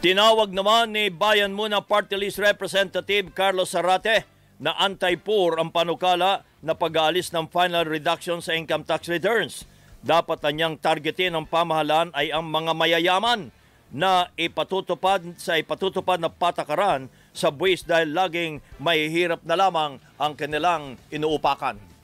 Tinawag naman ni Bayan Muna Party List Representative Carlos Zarate na anti-poor ang panukala na pag-aalis ng final reduction sa income tax returns. Dapat niyang targetin ng pamahalaan ay ang mga mayayaman na ipatutupad na patakaran sa buwis dahil laging mahihirap na lamang ang kanilang inuupakan.